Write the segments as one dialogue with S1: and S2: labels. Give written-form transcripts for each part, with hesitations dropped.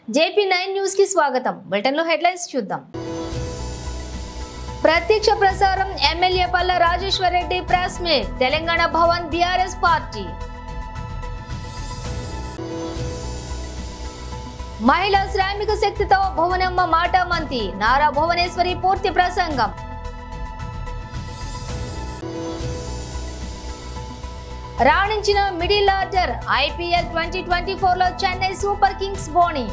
S1: JP9 news కి స్వాగతం. Bulletin లో హెడ్లైన్స్ చూద్దాం. ప్రత్యక్ష ప్రసారం MLA Palla Rajeshwar Reddy press meet Telangana Bhavan BRS party. మహిళా శ్రామిక శక్తితో భువనమ్మ మాట మంతి నారా భువనేశ్వరి పూర్తి ప్రసంగం. రాణించిన మిడిల్ ఆర్డర్ IPL 2024 లో చెన్నై సూపర్ కింగ్స్ బోని.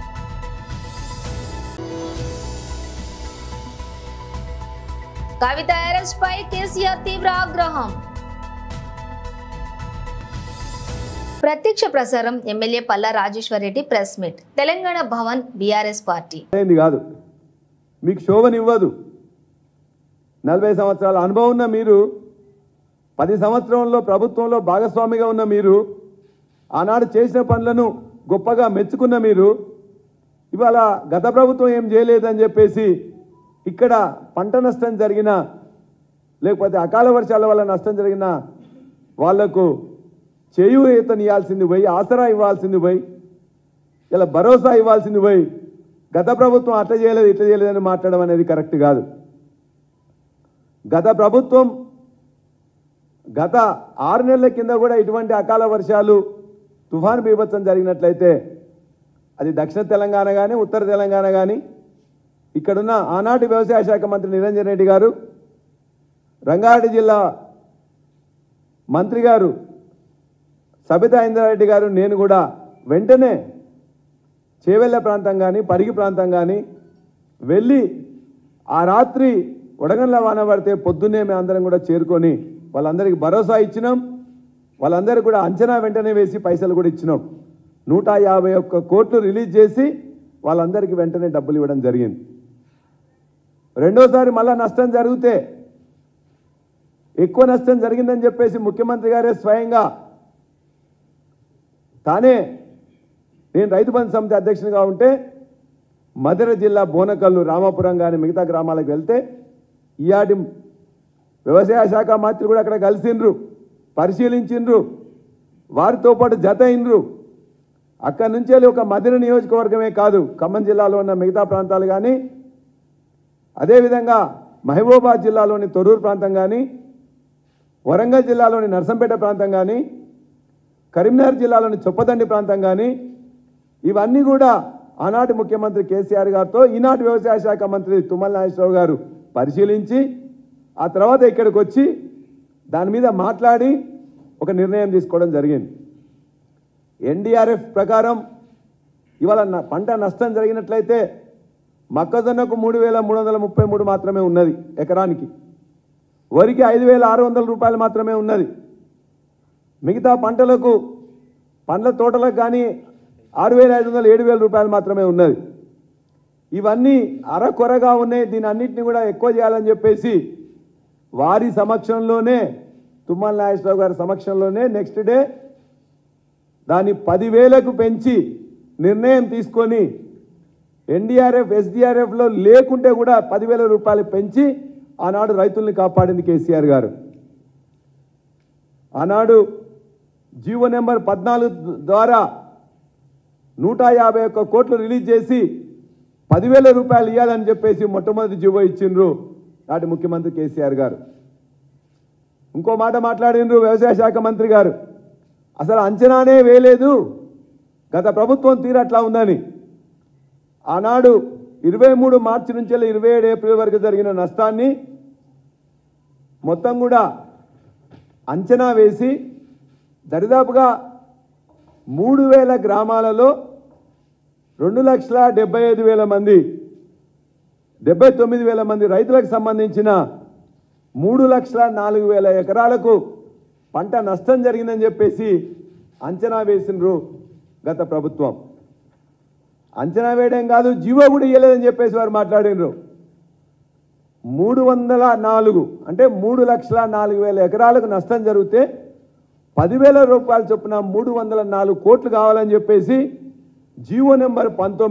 S1: కవిత అరెస్ట్ పై కేసీఆర్ తీవ్ర ఆగ్రహం. ప్రత్యక్ష ప్రసారం MLA Palla Rajeshwar Reddy press meet Telangana Bhavan BRS party.
S2: కాదు మీకు శోభనివ్వదు. 40 సంవత్సరాల అనుభవం ఉన్న మీరు, 10 సంవత్సరంలో ప్రభుత్వంలో భాగస్వామిగా ఉన్న మీరు, ఆనాడు చేసిన పనులను గొప్పగా మెచ్చుకున్న మీరు, ఇవాళ గత ప్రభుత్వం ఏం చేయలేదని చెప్పేసి ఇక్కడ పంట నష్టం జరిగిన లేకపోతే అకాల వర్షాల వల్ల నష్టం జరిగిన వాళ్లకు చేయూతనియాల్సింది పోయి, ఆసరా ఇవ్వాల్సింది పోయి, ఇలా భరోసా ఇవ్వాల్సింది పోయి గత ప్రభుత్వం అట్లా చేయలేదు ఇట్లా చేయలేదని మాట్లాడడం అనేది కరెక్ట్ కాదు. గత ప్రభుత్వం గత 6 నెలల కింద కూడా ఇటువంటి అకాల వర్షాలు తుఫాను బీభత్సం జరిగినట్లయితే అది దక్షిణ తెలంగాణ కానీ ఉత్తర తెలంగాణ కానీ ఇక్కడున్న ఆనాటి వ్యవసాయ శాఖ మంత్రి నిరంజన్ రెడ్డి గారు, రంగారెడ్డి జిల్లా మంత్రి గారు సబితా ఇంద్రారెడ్డి గారు, నేను కూడా వెంటనే చేవెళ్ళ ప్రాంతం కానీ పరిగి ప్రాంతం కానీ వెళ్ళి ఆ రాత్రి వడగండ్ల వాన పడితే పొద్దున్నే మేము అందరం కూడా చేరుకొని వాళ్ళందరికీ భరోసా ఇచ్చినాం. వాళ్ళందరికీ కూడా అంచనా వెంటనే వేసి పైసలు కూడా ఇచ్చినాం. 151 కోట్లు రిలీజ్ చేసి వాళ్ళందరికీ వెంటనే డబ్బులు ఇవ్వడం జరిగింది. రెండోసారి మళ్ళా నష్టం జరిగితే, ఎక్కువ నష్టం జరిగిందని చెప్పేసి ముఖ్యమంత్రి గారే స్వయంగా తానే, నేను రైతు బంధు సమితి అధ్యక్షునిగా ఉంటే మధుర జిల్లా బోనకల్లు రామాపురం కానీ మిగతా గ్రామాలకు వెళ్తే ఈయాటి వ్యవసాయ శాఖ మంత్రి కూడా అక్కడ కలిసిండ్రు, పరిశీలించిండ్రు, వారితో పాటు జత అయినరు. అక్కడి నుంచి వెళ్ళి ఒక మధుర నియోజకవర్గమే కాదు, ఖమ్మం జిల్లాలో ఉన్న మిగతా ప్రాంతాలు కానీ, అదేవిధంగా మహబూబాబాద్ జిల్లాలోని తొర్రూరు ప్రాంతం కానీ, వరంగల్ జిల్లాలోని నర్సంపేట ప్రాంతం కానీ, కరీంనగర్ జిల్లాలోని చొప్పదండి ప్రాంతం కానీ, ఇవన్నీ కూడా ఆనాటి ముఖ్యమంత్రి కేసీఆర్ గారితో ఈనాటి వ్యవసాయ శాఖ మంత్రి తుమ్మల నాగేశ్వరరావు గారు పరిశీలించి ఆ తర్వాత ఇక్కడికి వచ్చి దాని మీద మాట్లాడి ఒక నిర్ణయం తీసుకోవడం జరిగింది. NDRF ప్రకారం ఇవాళ పంట నష్టం జరిగినట్లయితే మొక్కజొన్నకు 3,333 మాత్రమే ఉన్నది ఎకరానికి, వరికి 5,600 రూపాయలు మాత్రమే ఉన్నది. మిగతా పంటలకు పండ్ల తోటలకు కానీ 6,500 7,000 రూపాయలు మాత్రమే ఉన్నది. ఇవన్నీ అరకొరగా ఉన్నాయి. దీని అన్నింటినీ కూడా ఎక్కువ చేయాలని చెప్పేసి వారి సమక్షంలోనే, తుమ్మల నాగేశ్వరరావు గారి సమక్షంలోనే నెక్స్ట్ డే దాన్ని 10,000కు పెంచి నిర్ణయం తీసుకొని NDRF SDRFలో లేకుంటే కూడా 10,000 రూపాయలు పెంచి ఆనాడు రైతుల్ని కాపాడింది కేసీఆర్ గారు. ఆనాడు జీవో నెంబర్ 14 ద్వారా 151 కోట్లు రిలీజ్ చేసి 10,000 రూపాయలు ఇవ్వాలని చెప్పేసి మొట్టమొదటి జీవో ఇచ్చిండ్రు నాటి ముఖ్యమంత్రి కేసీఆర్ గారు. ఇంకో మాట మాట్లాడిండ్రు వ్యవసాయ శాఖ మంత్రి గారు, అసలు అంచనానే వేయలేదు గత ప్రభుత్వం తీరు అట్లా ఉందని. ఆనాడు 23 మార్చి నుంచి 27 ఏప్రిల్ వరకు జరిగిన నష్టాన్ని మొత్తం కూడా అంచనా వేసి దరిదాపుగా 3,000 గ్రామాలలో 2,75,000 మంది, 79,000 మంది రైతులకు సంబంధించిన 3,04,000 ఎకరాలకు పంట నష్టం జరిగిందని చెప్పేసి అంచనా వేసిండ్రు గత ప్రభుత్వం. అంచనా వేయడం కాదు, జీవో కూడా ఇవ్వలేదని చెప్పేసి వారు మాట్లాడినరు. 304 అంటే 3,04,000 ఎకరాలకు నష్టం జరిగితే 10,000 రూపాయలు చొప్పున 304 కోట్లు కావాలని చెప్పేసి జీవో నెంబర్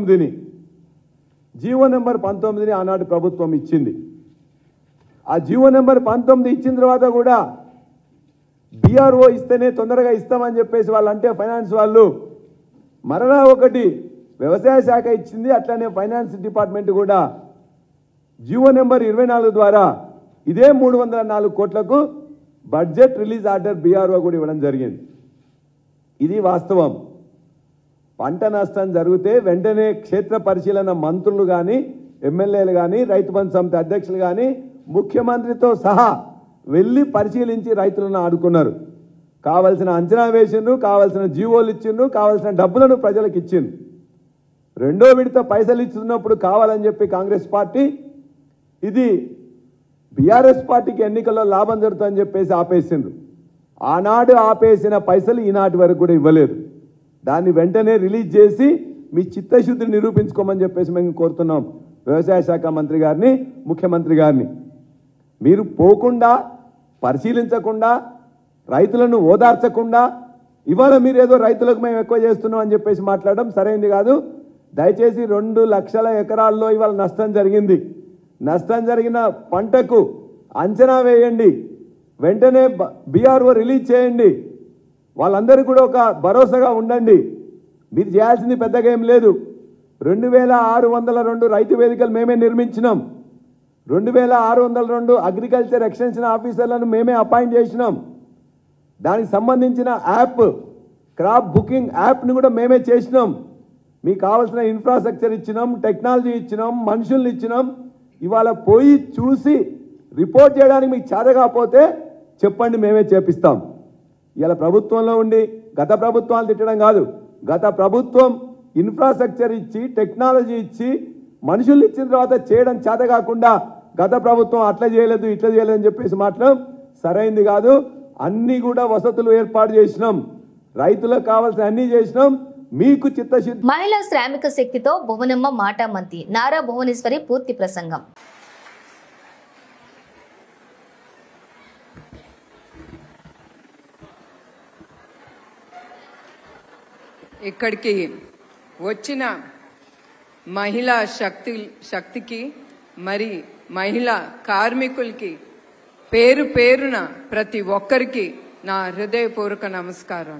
S2: 19ని ఆనాటి ప్రభుత్వం ఇచ్చింది. ఆ జీవో నెంబర్ 19 ఇచ్చిన తర్వాత కూడా BRO ఇస్తేనే తొందరగా ఇస్తామని చెప్పేసి వాళ్ళు అంటే ఫైనాన్స్ వాళ్ళు మరలా ఒకటి వ్యవసాయ శాఖ ఇచ్చింది, అట్లనే ఫైనాన్స్ డిపార్ట్మెంట్ కూడా జీవో నెంబర్ 24 ద్వారా ఇదే 304 కోట్లకు బడ్జెట్ రిలీజ్ ఆర్డర్ బీఆర్ఓ కూడా ఇవ్వడం జరిగింది. ఇది వాస్తవం. పంట నష్టం జరిగితే వెంటనే క్షేత్ర పరిశీలన మంత్రులు కానీ, ఎమ్మెల్యేలు కానీ, రైతు బంధు సమితి అధ్యక్షులు కానీ ముఖ్యమంత్రితో సహా వెళ్ళి పరిశీలించి రైతులను ఆడుకున్నారు. కావలసిన అంచనా వేసిండ్రు, కావలసిన జీవోలు ఇచ్చిండ్రు, కావలసిన డబ్బులను ప్రజలకు ఇచ్చిండ్రు. రెండో విడత పైసలు ఇస్తున్నప్పుడు కావాలని చెప్పి కాంగ్రెస్ పార్టీ ఇది బీఆర్ఎస్ పార్టీకి ఎన్నికల్లో లాభం జరుగుతుందని చెప్పేసి ఆపేసిండ్రు. ఆనాడు ఆపేసిన పైసలు ఈనాటి వరకు కూడా ఇవ్వలేదు. దాన్ని వెంటనే రిలీజ్ చేసి మీ చిత్తశుద్ధిని నిరూపించుకోమని చెప్పేసి మేము కోరుతున్నాం వ్యవసాయ శాఖ మంత్రి గారిని, ముఖ్యమంత్రి గారిని. మీరు పోకుండా, పరిశీలించకుండా, రైతులను ఓదార్చకుండా ఇవాళ మీరు ఏదో రైతులకు మేము ఎక్కువ చేస్తున్నాం అని చెప్పేసి మాట్లాడడం సరైనది కాదు. దయచేసి 2 లక్షల ఎకరాల్లో ఇవాళ నష్టం జరిగింది. నష్టం జరిగిన పంటకు అంచనా వేయండి, వెంటనే బీఆర్ఓ రిలీజ్ చేయండి. వాళ్ళందరికీ కూడా ఒక భరోసాగా ఉండండి. మీరు చేయాల్సింది పెద్దగా ఏం లేదు. 2602 రైతు వేదికలు మేమే నిర్మించినాం. 2602 అగ్రికల్చర్ ఎక్స్టెన్షన్ ఆఫీసర్లను మేమే అపాయింట్ చేసినాం. దానికి సంబంధించిన యాప్, క్రాప్ బుకింగ్ యాప్ని కూడా మేమే చేసినాం. మీకు కావాల్సిన ఇన్ఫ్రాస్ట్రక్చర్ ఇచ్చినాం, టెక్నాలజీ ఇచ్చినాం, మనుషుల్ని ఇచ్చినాం. ఇవాళ పోయి చూసి రిపోర్ట్ చేయడానికి మీకు చేత కాకపోతే చెప్పండి, మేమే చేపిస్తాం. ఇలా ప్రభుత్వంలో ఉండి గత ప్రభుత్వాలు తిట్టడం కాదు. గత ప్రభుత్వం ఇన్ఫ్రాస్ట్రక్చర్ ఇచ్చి, టెక్నాలజీ ఇచ్చి, మనుషులు ఇచ్చిన తర్వాత చేయడం చేత కాకుండా గత ప్రభుత్వం అట్లా చేయలేదు, ఇట్లా చేయలేదు అని చెప్పేసి మాట్లాడడం సరైంది కాదు. అన్నీ కూడా వసతులు ఏర్పాటు చేసినాం, రైతులకు కావాల్సిన అన్నీ చేసినాం. మీకు చిత్తశుద్ధి.
S1: మహిళా శ్రామిక శక్తితో భువనమ్మ మాటామంతి, నారా భువనేశ్వరి పూర్తి ప్రసంగం.
S3: ఇక్కడికి వచ్చిన మహిళా శక్తికి మరి మహిళా కార్మికులకి పేరు పేరున ప్రతి ఒక్కరికి నా హృదయపూర్వక నమస్కారం.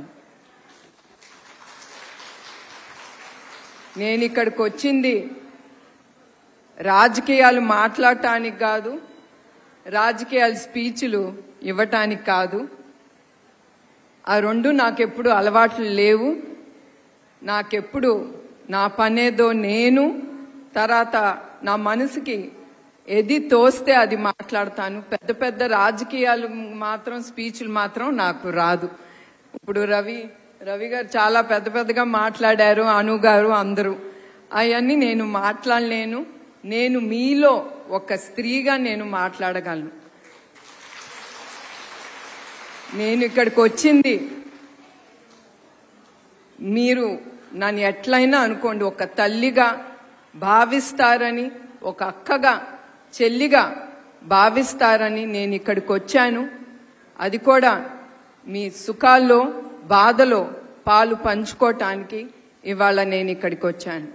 S3: నేను ఇక్కడికి వచ్చింది రాజకీయాలు మాట్లాడటానికి కాదు, రాజకీయాల స్పీచ్లు ఇవ్వటానికి కాదు. ఆ రెండు నాకెప్పుడు అలవాట్లు లేవు. నాకెప్పుడు నా పనేదో నేను, తర్వాత నా మనసుకి ఏది తోస్తే అది మాట్లాడతాను. పెద్ద పెద్ద రాజకీయాలు మాత్రం, స్పీచ్లు మాత్రం నాకు రాదు. ఇప్పుడు రవి గారు చాలా పెద్ద పెద్దగా మాట్లాడారు, అను గారు అందరూ. అవన్నీ నేను మాట్లాడలేను. నేను మీలో ఒక స్త్రీగా నేను మాట్లాడగలను. నేను ఇక్కడికి వచ్చింది, మీరు నన్ను ఎట్లయినా అనుకోండి, ఒక తల్లిగా భావిస్తారని, ఒక అక్కగా, చెల్లిగా భావిస్తారని నేను ఇక్కడికి వచ్చాను. అది కూడా మీ సుఖాల్లో, బాధలో పాలు పంచుకోవటానికి ఇవాళ నేను ఇక్కడికి వచ్చాను.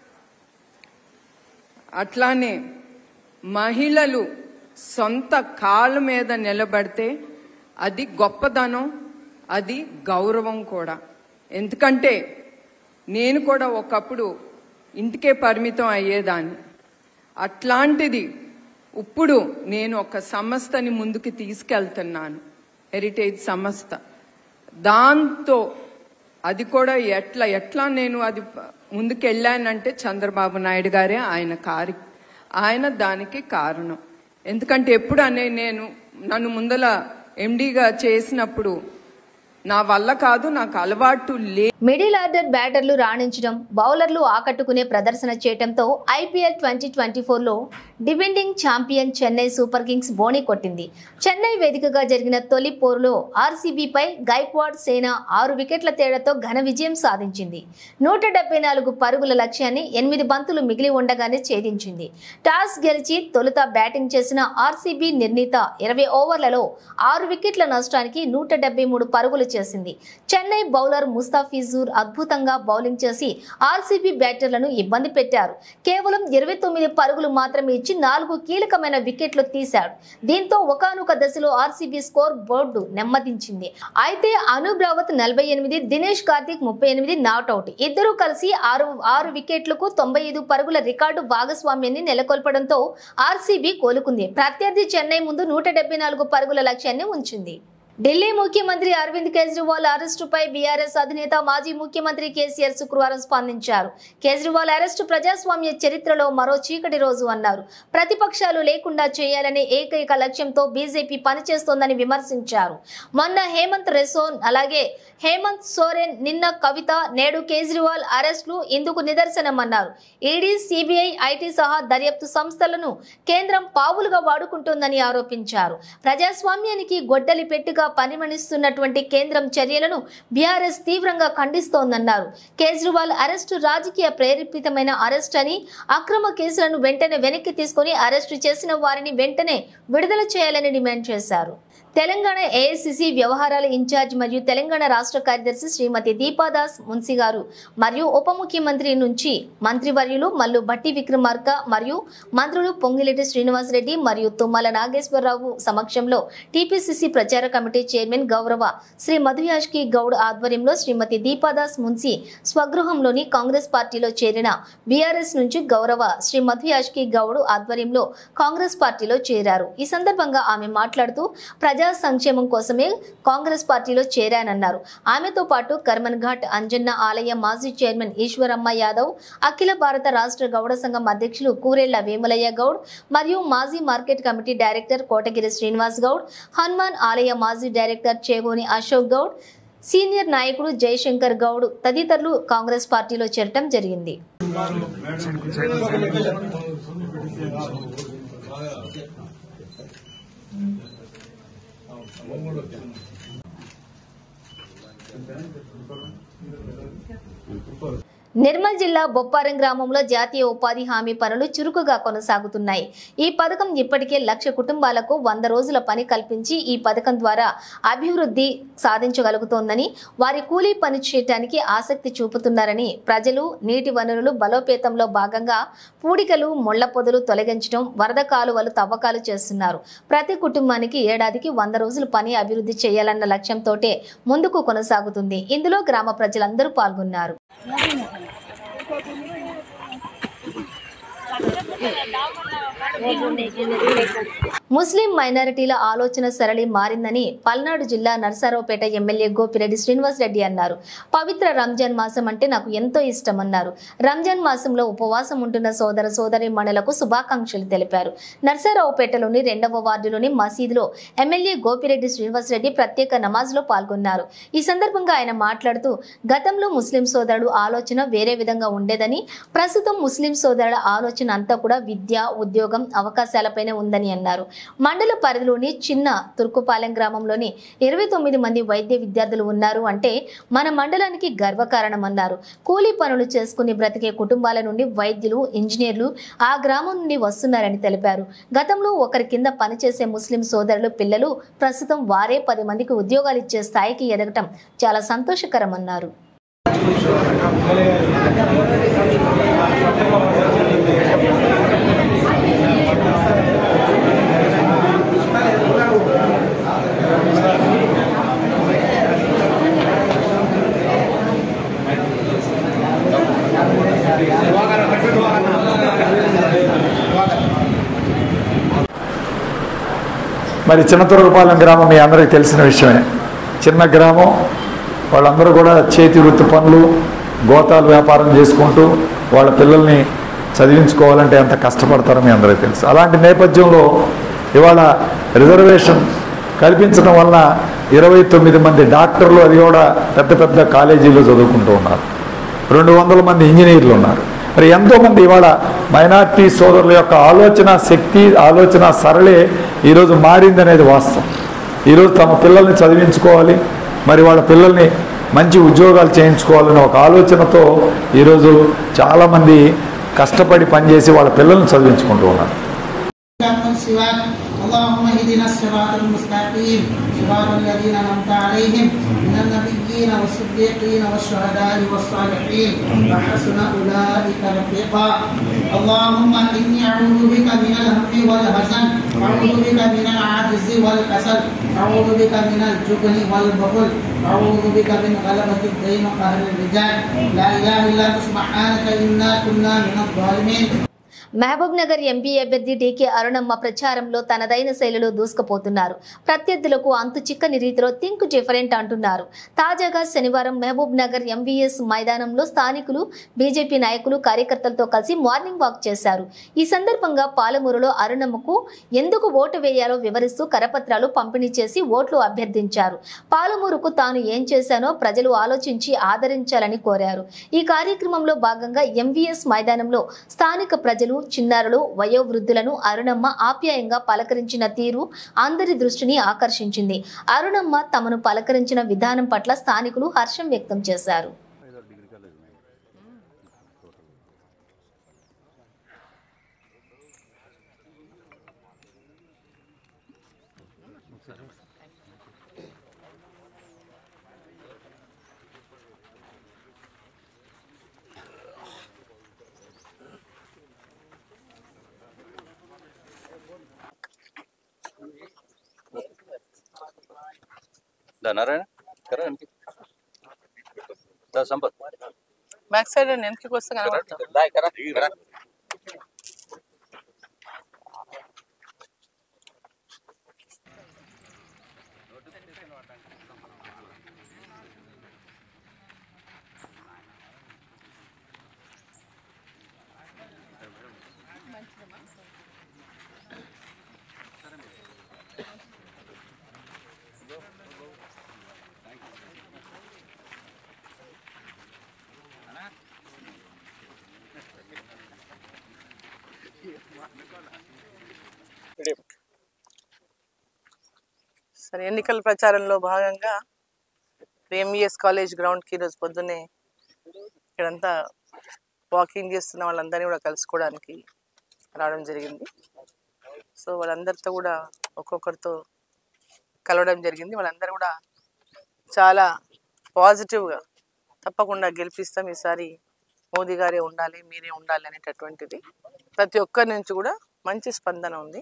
S3: అట్లానే మహిళలు సొంత కాళ్ళ మీద నిలబడితే అది గొప్పదనం, అది గౌరవం కూడా. ఎందుకంటే నేను కూడా ఒకప్పుడు ఇంటికే పరిమితం అయ్యేదాన్ని. అట్లాంటిది ఇప్పుడు నేను ఒక సంస్థని ముందుకు తీసుకెళ్తున్నాను, హెరిటేజ్ సంస్థ. దాంతో అది కూడా ఎట్లా నేను అది ముందుకు వెళ్ళానంటే చంద్రబాబు నాయుడు గారే ఆయన దానికి కారణం. ఎందుకంటే ఎప్పుడు నేను నన్ను ముందల ఎండీగా చేసినప్పుడు నా వల్ల కాదు, నాకు అలవాటు
S1: మిడిల్ ఆర్డర్ బ్యాటర్లు రాణించడం, బౌలర్లు ఆకట్టుకునే ప్రదర్శన చేయడంతో ఐపీఎల్ 2024లో defending champion Chennai super kings బోణి కొట్టింది. చెన్నై వేదికగా జరిగిన తొలి పోరులో ఆర్సీబీపై గైక్వాడ్ సేన 6 వికెట్ల తేడాతో ఘన విజయం సాధించింది. 174 పరుగుల లక్ష్యాన్ని 8 బంతులు మిగిలి ఉండగానే ఛేదించింది. టాస్ గెలిచి తొలుత బ్యాటింగ్ చేసిన ఆర్సీబీ నిర్ణీత 20 ఓవర్లలో 6 వికెట్ల నష్టానికి 173 పరుగులు చేసింది. చెన్నై బౌలర్ ముస్తాఫిజుర్ అద్భుతంగా బౌలింగ్ చేసి ఆర్సీబీ బ్యాటర్లను ఇబ్బంది పెట్టారు. కేవలం 29 పరుగులు మాత్రమే ఇచ్చి 4 కీలకమైన వికెట్లు తీశాడు. దీంతో ఒకానొక దశలో ఆర్సీబీ స్కోర్ బోర్డు నెమ్మదించింది. అయితే అనూప్ రావత్ 48, దినేష్ కార్తిక్ 38 నాట్అవుట్. ఇద్దరూ కలిసి 6 వికెట్లకు 95 పరుగుల రికార్డు భాగస్వామ్యాన్ని నెలకొల్పడంతో ఆర్సీబీ కోలుకుంది. ప్రత్యర్థి చెన్నై ముందు 174 పరుగుల లక్ష్యాన్ని ఉంచింది. ఢిల్లీ ముఖ్యమంత్రి అరవింద్ కేజ్రీవాల్ అరెస్టుపై బీఆర్ఎస్ అధినేత మాజీ ముఖ్యమంత్రి కేసీఆర్ శుక్రవారం స్పందించారు. కేజ్రీవాల్ అరెస్టు ప్రజాస్వామ్య చరిత్రలో మరో చీకటి రోజు అన్నారు. ప్రతిపక్షాలు లేకుండా చేయాలనే ఏకైక లక్ష్యంతో బీజేపీ పనిచేస్తోందని విమర్శించారు. మొన్న హేమంత్ రెసోన్, అలాగే హేమంత్ సోరెన్, నిన్న కవిత, నేడు కేజ్రీవాల్ అరెస్టులు ఇందుకు నిదర్శనమన్నారు. ఈడీ, సిబిఐ, ఐటీ సహా దర్యాప్తు సంస్థలను కేంద్రం పావులుగా వాడుకుంటోందని ఆరోపించారు. ప్రజాస్వామ్యానికి గొడ్డలి పెట్టుగా పరిగణిస్తున్నటువంటి కేంద్రం చర్యలను బీఆర్ఎస్ తీవ్రంగా ఖండిస్తోందన్నారు. కేజ్రీవాల్ అరెస్టు రాజకీయ ప్రేరేపితమైన అరెస్ట్ అని, అక్రమ కేసులను వెంటనే వెనక్కి తీసుకుని అరెస్టు చేసిన వారిని వెంటనే విడుదల చేయాలని డిమాండ్ చేశారు. తెలంగాణ ఏఐసిసి వ్యవహారాల ఇన్ఛార్జ్ మరియు తెలంగాణ రాష్ట్ర కార్యదర్శి శ్రీమతి దీపాదాస్ మున్సి గారు మరియు ఉప ముఖ్యమంత్రి నుంచి మంత్రివర్యులు మల్లు భట్టి విక్రమార్క మరియు మంత్రులు పొంగిలేటి శ్రీనివాసరెడ్డి మరియు తుమ్మల నాగేశ్వరరావు సమక్షంలో టీపీసీసీ ప్రచార కమిటీ చైర్మన్ గౌరవ శ్రీ మధుయాష్కి గౌడ్ ఆధ్వర్యంలో శ్రీమతి దీపాదాస్ మున్సి స్వగృహంలోని కాంగ్రెస్ పార్టీలో చేరిన బీఆర్ఎస్ నుంచి గౌరవ శ్రీ మధుయాష్కి గౌడ్ ఆధ్వర్యంలో కాంగ్రెస్ పార్టీలో చేరారు. ఈ సందర్భంగా ఆమె మాట్లాడుతూ ప్రజా సంక్షేమం కోసమే కాంగ్రెస్ పార్టీలో చేరానన్నారు. ఆమెతో పాటు కర్మన్ ఘాట్ అంజన్న ఆలయ మాజీ చైర్మన్ ఈశ్వరమ్మ యాదవ్, అఖిల భారత రాష్ట్ర గౌడ సంఘం అధ్యక్షులు కూరెళ్ల వేములయ్య గౌడ్ మరియు మాజీ market committee director Kotagiri Srinivas Goud, Hanuman ఆలయ మాజీ డైరెక్టర్ చేగోని అశోక్ గౌడ్, సీనియర్ నాయకుడు జయశంకర్ గౌడ్ తదితరులు కాంగ్రెస్ పార్టీలో చేరటం జరిగింది. నిర్మల్ జిల్లా బొప్పారం గ్రామంలో జాతీయ ఉపాధి హామీ పనులు చురుకుగా కొనసాగుతున్నాయి. ఈ పథకం ఇప్పటికే 1,00,000 కుటుంబాలకు 100 రోజుల పని కల్పించి ఈ పథకం ద్వారా అభివృద్ధి సాధించగలుగుతోందని, వారి కూలీ పని చేయడానికి ఆసక్తి చూపుతున్నారని, ప్రజలు నీటి వనరులు బలోపేతంలో భాగంగా పూడికలు, ముళ్ల పొదలు తొలగించడం, వరద కాలువలు తవ్వకాలు చేస్తున్నారు. ప్రతి కుటుంబానికి ఏడాదికి 100 రోజుల పని అభివృద్ధి చేయాలన్న లక్ష్యంతోటే ముందుకు కొనసాగుతుంది. ఇందులో గ్రామ ప్రజలందరూ పాల్గొన్నారు. ముస్లిం మైనారిటీల ఆలోచన సరళి మారిందని పల్నాడు జిల్లా నర్సారావుపేట ఎమ్మెల్యే గోపిరెడ్డి శ్రీనివాసరెడ్డి అన్నారు. పవిత్ర రంజాన్ మాసం అంటే నాకు ఎంతో ఇష్టమన్నారు. రంజాన్ మాసంలో ఉపవాసం ఉంటున్న సోదర సోదరీమణులకు శుభాకాంక్షలు తెలిపారు. నర్సారావుపేటలోని 2వ వార్డులోని మసీదులో ఎమ్మెల్యే గోపిరెడ్డి శ్రీనివాసరెడ్డి ప్రత్యేక నమాజ్లో పాల్గొన్నారు. ఈ సందర్భంగా ఆయన మాట్లాడుతూ, గతంలో ముస్లిం సోదరుడు ఆలోచన వేరే విధంగా ఉండేదని, ప్రస్తుతం ముస్లిం సోదరుల ఆలోచన అంతా కూడా విద్య, ఉద్యోగం, అవకాశాలపైనే ఉందని అన్నారు. మండల పరిధిలోని చిన్న తుర్కుపాలెం గ్రామంలోని 29 మంది వైద్య విద్యార్థులు ఉన్నారు అంటే మన మండలానికి గర్వకారణమన్నారు. కూలీ పనులు చేసుకుని బ్రతికే కుటుంబాల నుండి వైద్యులు, ఇంజనీర్లు ఆ గ్రామం నుండి వస్తున్నారని తెలిపారు. గతంలో ఒకరి కింద పనిచేసే ముస్లిం సోదరులు పిల్లలు ప్రస్తుతం వారే 10 మందికి ఉద్యోగాలు ఇచ్చే స్థాయికి ఎదగటం చాలా సంతోషకరమన్నారు.
S4: మరి చిన్న తుర్కుపాలెం గ్రామం మీ అందరికీ తెలిసిన విషయమే. చిన్న గ్రామం, వాళ్ళందరూ కూడా చేతి వృత్తి పనులు, గోతాలు వ్యాపారం చేసుకుంటూ వాళ్ళ పిల్లల్ని చదివించుకోవాలంటే ఎంత కష్టపడతారో మీ అందరికీ తెలుసు. అలాంటి నేపథ్యంలో ఇవాళ రిజర్వేషన్ కల్పించడం వల్ల 29 మంది డాక్టర్లు, అది కూడా పెద్ద పెద్ద కాలేజీలో చదువుకుంటూ ఉన్నారు. 200 మంది ఇంజనీర్లు ఉన్నారు. మరి ఎంతోమంది ఇవాళ మైనార్టీ సోదరుల యొక్క ఆలోచన శక్తి, ఆలోచన సరళే ఈరోజు మారిందనేది వాస్తవం. ఈరోజు తమ పిల్లల్ని చదివించుకోవాలి, మరి వాళ్ళ పిల్లల్ని మంచి ఉద్యోగాలు చేయించుకోవాలనే ఒక ఆలోచనతో ఈరోజు చాలామంది కష్టపడి పనిచేసి వాళ్ళ పిల్లల్ని చదివించుకుంటూ ఉన్నారు.
S5: اهدنا الصراط المستقيم صراط الذين أنعمت عليهم من النبيين والصديقين والشهداء والصالحين وحسن أولئك رفيقا. اللهم إني أعوذ بك من الهم والحزن، أعوذ بك من العجز والكسل، أعوذ بك من الجبن والبخل، أعوذ بك من غلبة الدين وقهر الرجال. لا إله إلا أنت سبحانك إنا كنا من الظالمين.
S1: మహబూబ్ నగర్ ఎంపీ అభ్యర్థి డీకే అరుణమ్మ ప్రచారంలో తనదైన శైలిలో దూసుకుపోతున్నారు. ప్రత్యర్థులకు అంతు చిక్కని రీతిలో థింక్ డిఫరెంట్ అంటున్నారు. తాజాగా శనివారం మహబూబ్ నగర్ ఎంవీఎస్ మైదానంలో స్థానికులు, బీజేపీ నాయకులు, కార్యకర్తలతో కలిసి మార్నింగ్ వాక్ చేశారు. ఈ సందర్భంగా పాలమూరులో అరుణమ్మకు ఎందుకు ఓటు వేయాలో వివరిస్తూ కరపత్రాలు పంపిణీ చేసి ఓట్లు అభ్యర్థించారు. పాలమూరుకు తాను ఏం చేశానో ప్రజలు ఆలోచించి ఆదరించాలని కోరారు. ఈ కార్యక్రమంలో భాగంగా ఎంవీఎస్ మైదానంలో స్థానిక ప్రజలు, చిన్నారులు, వయోవృద్ధులను అరుణమ్మ ఆప్యాయంగా పలకరించిన తీరు అందరి దృష్టిని ఆకర్షించింది. అరుణమ్మ తమను పలకరించిన విధానం పట్ల స్థానికులు హర్షం వ్యక్తం చేశారు.
S6: नारायण करा संपत
S7: बैक साइड వెనక్కి వస్తే కనబడుతుంది.
S6: दाय करा
S7: సరే, ఎన్నికల ప్రచారంలో భాగంగా ఎంఈఎస్ కాలేజ్ గ్రౌండ్కి ఈరోజు పొద్దున్నే ఇక్కడంతా వాకింగ్ చేస్తున్న వాళ్ళందరినీ కూడా కలుసుకోవడానికి రావడం జరిగింది. సో వాళ్ళందరితో కూడా ఒక్కొక్కరితో కలవడం జరిగింది. వాళ్ళందరూ కూడా చాలా పాజిటివ్గా తప్పకుండా గెలిపిస్తాం, ఈసారి మోదీ గారే ఉండాలి, మీరే ఉండాలి అనేటటువంటిది ప్రతి ఒక్కరి నుంచి కూడా మంచి స్పందన ఉంది.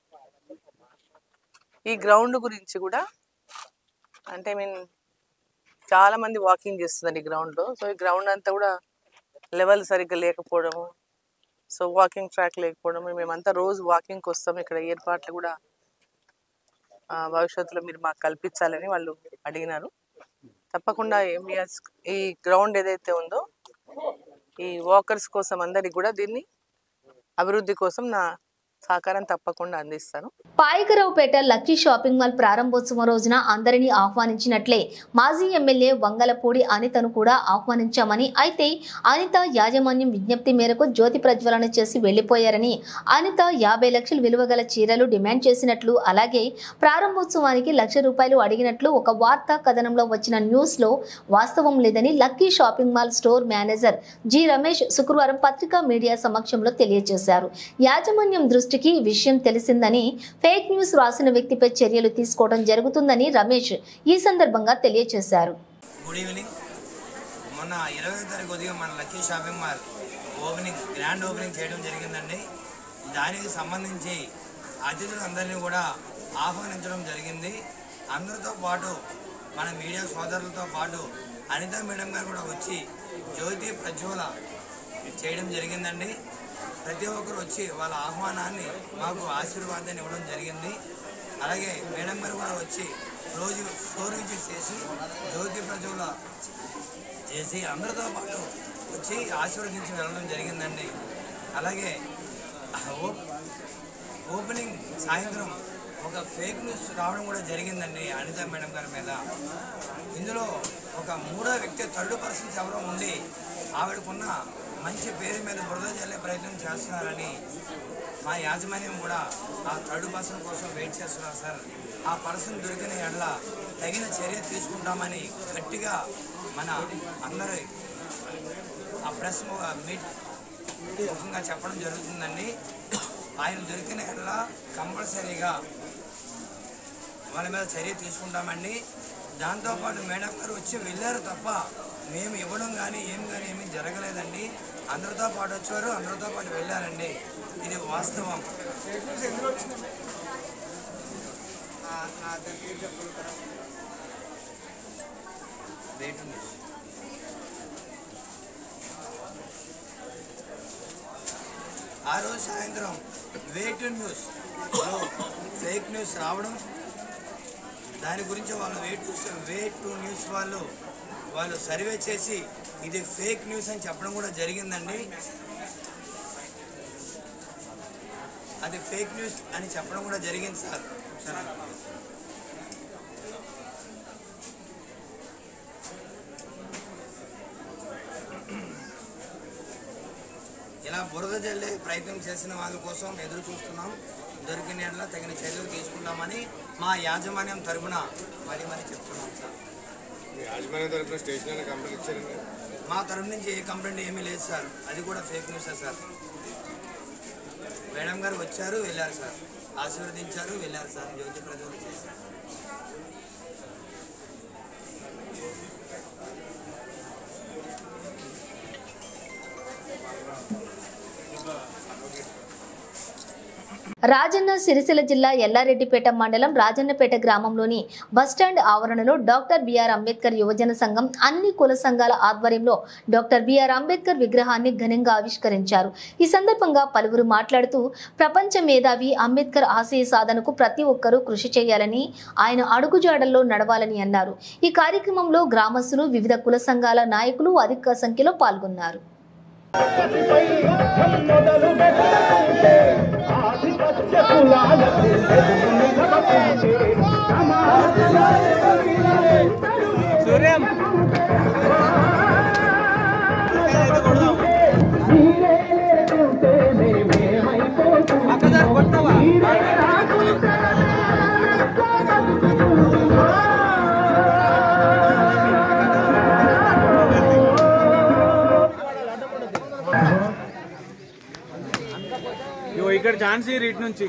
S7: ఈ గ్రౌండ్ గురించి కూడా అంటే చాలా మంది వాకింగ్ చేస్తున్నారు ఈ గ్రౌండ్లో. సో ఈ గ్రౌండ్ అంతా కూడా లెవెల్ సరిగ్గా లేకపోవడము, సో వాకింగ్ ట్రాక్ లేకపోవడము, మేమంతా రోజు వాకింగ్కి వస్తాము. ఇక్కడ ఏర్పాట్లు కూడా భవిష్యత్తులో మీరు మాకు కల్పించాలని వాళ్ళు అడిగినారు. తప్పకుండా ఈ గ్రౌండ్ ఏదైతే ఉందో ఈ వాకర్స్ కోసం అందరికి కూడా దీన్ని అభివృద్ధి కోసం నా సహకారం తప్పకుండా అందిస్తాను.
S1: పాయకరావుపేట లక్కీ షాపింగ్ మాల్ ప్రారంభోత్సవం రోజున అందరినీ ఆహ్వానించినట్లే మాజీ ఎమ్మెల్యే వంగలపూడి అనితను కూడా ఆహ్వానించామని, అయితే అనిత యాజమాన్యం విజ్ఞప్తి మేరకు జ్యోతి ప్రజ్వలన చేసి వెళ్లిపోయారని, అనిత 50 లక్షల విలువ గల చీరలు డిమాండ్ చేసినట్లు, అలాగే ప్రారంభోత్సవానికి ₹1,00,000 అడిగినట్లు ఒక వార్తా కథనంలో వచ్చిన న్యూస్ లో వాస్తవం లేదని lucky shopping mall store manager G Ramesh శుక్రవారం పత్రికా మీడియా సమక్షంలో తెలియజేశారు. యాజమాన్యం దృష్టికి విషయం తెలిసిందని, ఫేక్ న్యూస్ రాసిన వ్యక్తిపై చర్యలు తీసుకోవడం జరుగుతుందని రమేష్ ఈ సందర్భంగా తెలియజేశారు.
S8: Good evening. మొన్న 20వ తారీఖు ఉదయం మన lucky shopping mall grand opening చేయడం జరిగిందండి. దానికి సంబంధించి అతిథులందరినీ కూడా ఆహ్వానించడం జరిగింది. అందరితో పాటు మన మీడియా సోదరులతో పాటు అనిత మేడం గారు కూడా వచ్చి జ్యోతి ప్రజ్వల చేయడం జరిగిందండి. ప్రతి ఒక్కరు వచ్చి వాళ్ళ ఆహ్వానాన్ని మాకు ఆశీర్వాదాన్ని ఇవ్వడం జరిగింది. అలాగే మేడం గారు కూడా వచ్చి రోజు ఫ్లోర్ విజిట్ చేసి జ్యోతి ప్రజ్వల చేసి అందరితో పాటు వచ్చి ఆశీర్వదించి వెళ్ళడం జరిగిందండి. అలాగే ఓపెనింగ్ సాయంత్రం ఒక ఫేక్ న్యూస్ రావడం కూడా జరిగిందండి అనిత మేడం గారి మీద. ఇందులో ఒక మూడో వ్యక్తి థర్డ్ పర్సన్స్ ఎవరో ఉండి ఆవిడకున్న మంచి పేరు మీద బురద చల్లే ప్రయత్నం చేస్తున్నారని మా యాజమాన్యం కూడా ఆ థర్డ్ పర్సన్ కోసం వెయిట్ చేస్తున్నారు సార్. ఆ పర్సన్ దొరికిన ఎడల తగిన చర్య తీసుకుంటామని గట్టిగా మన అందరూ ఆ ప్రెస్ మీట్ ముఖ్యంగా చెప్పడం జరుగుతుందండి. ఆయన దొరికిన ఎడల కంపల్సరీగా వాళ్ళ మీద చర్య తీసుకుంటామండి. దాంతోపాటు మేడం గారు వచ్చి వెళ్ళారు తప్ప మేము ఇవ్వడం కానీ ఏమీ జరగలేదండి. అందరితో పాటు వచ్చారు, అందరితో పాటు వెళ్ళారండి. ఇది వాస్తవం. ఆ రోజు సాయంత్రం వే2 న్యూస్ ఫేక్ న్యూస్ రావడం, దాని గురించి వాళ్ళు వే2 న్యూస్ వాళ్ళు సర్వే చేసి ఇది ఫేక్ న్యూస్ అని చెప్పడం కూడా జరిగిందండి. అది ఫేక్ న్యూస్ అని చెప్పడం కూడా జరిగింది సార్. ఇలా బురద జల్లే ప్రయత్నం చేసిన వాళ్ళ కోసం ఎదురు చూస్తున్నాం. దొరికిన ఎడల తగిన చర్యలు తీసుకుంటామని మా యాజమాన్యం తరఫున మరీ చెప్తున్నాం సార్.
S9: యాజమాన్యం తరఫున స్టేషన్ కంప్లైంట్ ఇచ్చారండి.
S8: మా తరఫు నుంచి ఏ కంప్లైంట్ ఏమీ లేదు సార్. అది కూడా ఫేక్ న్యూసే సార్. మేడం గారు వచ్చారు, వెళ్ళారు సార్, ఆశీర్వదించారు, వెళ్ళారు సార్, జ్యోతి ప్రజలు చేశారు.
S1: రాజన్న సిరిసిల్ల జిల్లా ఎల్లారెడ్డిపేట మండలం రాజన్నపేట గ్రామంలోని బస్టాండ్ ఆవరణలో డాక్టర్ బిఆర్ అంబేద్కర్ యువజన సంఘం అన్ని కుల సంఘాల ఆధ్వర్యంలో డాక్టర్ బిఆర్ అంబేద్కర్ విగ్రహాన్ని ఘనంగా ఆవిష్కరించారు. ఈ సందర్భంగా పలువురు మాట్లాడుతూ ప్రపంచ మేధావి అంబేద్కర్ ఆశయ సాధనకు ప్రతి ఒక్కరూ కృషి చేయాలని, ఆయన అడుగుజాడల్లో నడవాలని అన్నారు. ఈ కార్యక్రమంలో గ్రామస్తులు, వివిధ కుల సంఘాల నాయకులు అధిక సంఖ్యలో పాల్గొన్నారు.
S10: ఇక్కడ ఝాన్సీ రీట్ నుంచి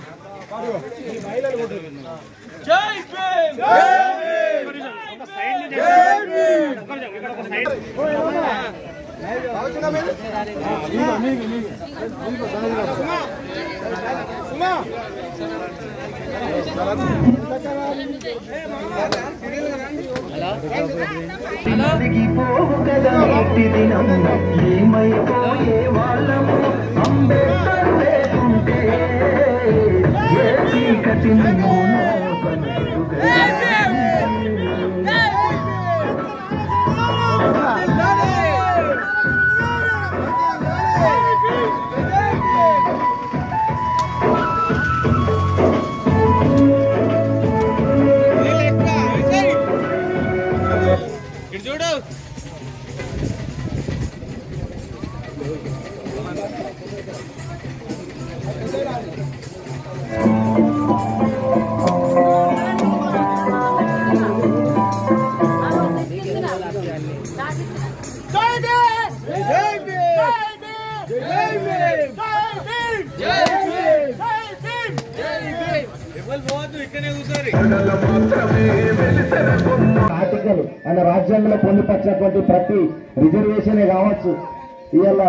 S11: ఆర్టికల్ ఆయన రాజ్యాంగంలో పొందుపరిచినటువంటి ప్రతి రిజర్వేషనే కావచ్చు, ఇవాళ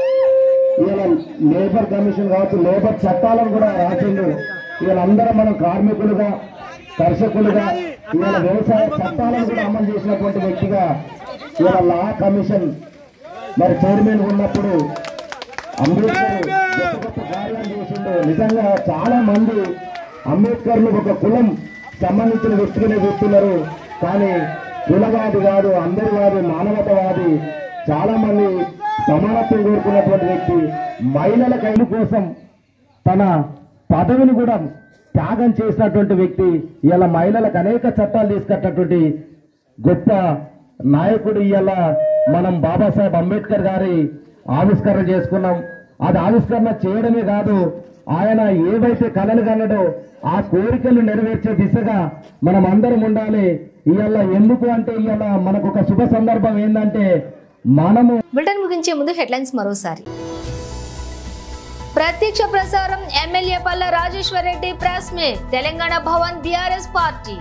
S11: లేబర్ కమిషన్ కావచ్చు, లేబర్ చట్టాలను కూడా రాసిండు. ఇవాళ అందరం మనం కార్మికులుగా, కర్షకులుగా, ఇవాళ వ్యవసాయ చట్టాలను కూడా అమలు చేసినటువంటి వ్యక్తిగా ఇవాళ లా కమిషన్ మరి చైర్మన్ ఉన్నప్పుడు అంబేద్కర్ గొప్ప గొప్ప కార్యాలు చేసిండు. నిజంగా చాలా మంది అంబేద్కర్లు ఒక కులం సంబంధించిన వ్యక్తిగానే చూస్తున్నారు, కానీ కులవాది కాదు, అందరి వాది, మానవతావాది. చాలా మంది సమానత్వం కోరుకున్నటువంటి వ్యక్తి. మహిళల కైలు కోసం తన పదవిని కూడా త్యాగం చేసినటువంటి వ్యక్తి. ఇలా మహిళలకు అనేక చట్టాలు తీసుకొచ్చినటువంటి గొప్ప నాయకుడు. ఇలా మనం బాబాసాహెబ్ అంబేద్కర్ గారి ఆవిష్కరణ చేసుకున్నాం. అది ఆవిష్కరణ చేయడమే కాదు, ఆయన ఏవైతే కలలు కన్నాడో ఆ కోరికలు నెరవేర్చే దిశగా మనం అందరం ఉండాలి. ఇవాళ ఎందుకు అంటే ఇవాళ మనకు ఒక శుభ సందర్భం ఏంటంటే మనము.
S1: బులెటిన్ ముగించే ముందు హెడ్లైన్స్ మరోసారి. ప్రత్యక్ష ప్రసారం MLA Palla Rajeshwar Reddy press meet Telangana Bhavan BRS party.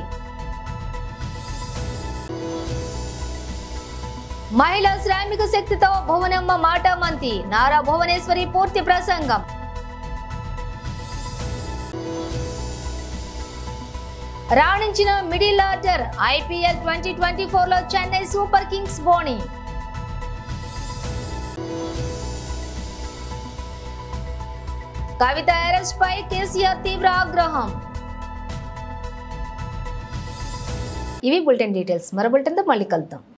S1: మహిళా శ్రామిక శక్తితో భువనమ్మ మాటామంతి నారా భువనేశ్వరి పూర్తి ప్రసంగం. రాణించిన మిడిల్ ఆర్డర్ IPL 2024లో చెన్నై సూపర్ కింగ్స్ బోణి. కవిత అరెస్ట్ పై కేసీఆర్ తీవ్ర ఆగ్రహం. ఇవి బులెటిన్ డీటెయిల్స్. మరో బులెటిన్తో మళ్ళీ కలుద్దాం.